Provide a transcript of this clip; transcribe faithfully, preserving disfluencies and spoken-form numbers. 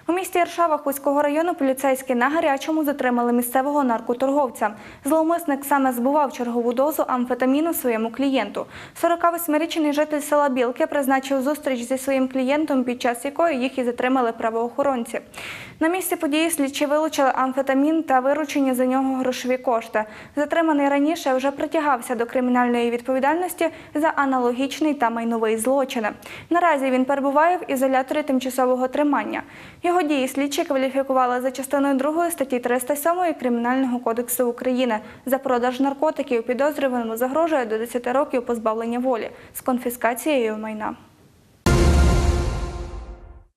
У місті Іршава Хуського району поліцейські на гарячому затримали місцевого наркоторговця. Зловмисник саме збував чергову дозу амфетаміну своєму клієнту. сорокавосьмирічний житель села Білки призначив зустріч зі своїм клієнтом, під час якої їх і затримали правоохоронці. На місці події слідчі вилучили амфетамін та виручені за нього грошові кошти. Затриманий раніше вже притягався до кримінальної відповідальності за аналогічний та майновий злочини. Наразі він перебуває в ізоляторі тимчасового тримання. Його дії слідчі кваліфікували за частиною другої статті триста сьомої Кримінального кодексу України. За продаж наркотиків підозрюваному загрожує до десяти років позбавлення волі з конфіскацією майна.